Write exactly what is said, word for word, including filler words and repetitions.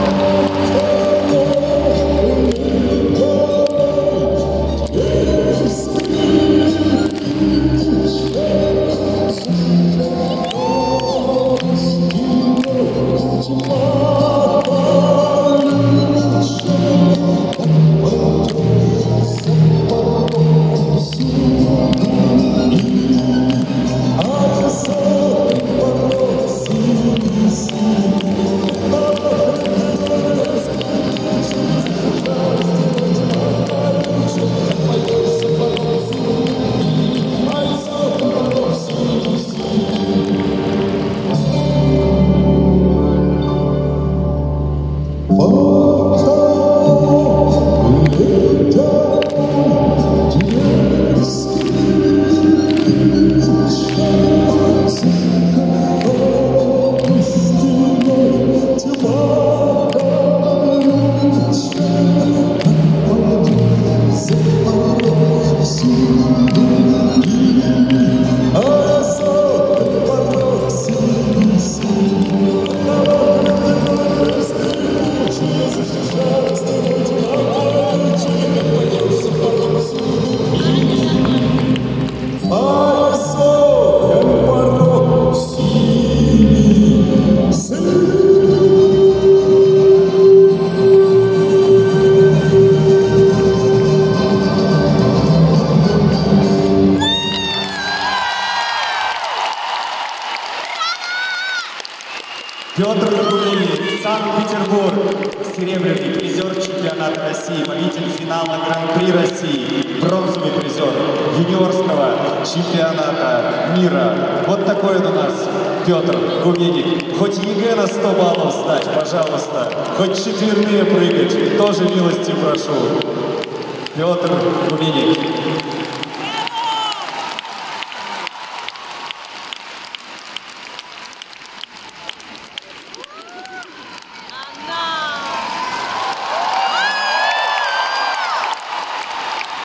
Петр Кулиев, Санкт-Петербург, серебряный призер чемпионата России, победитель финала Гран-при России, бронзовый призер юниорского чемпионата мира. Вот такой он у нас Петр Кулиев. Хоть ЕГЭ на сто баллов сдать, пожалуйста, хоть четверные прыгать, тоже милости прошу. Петр Кулиев.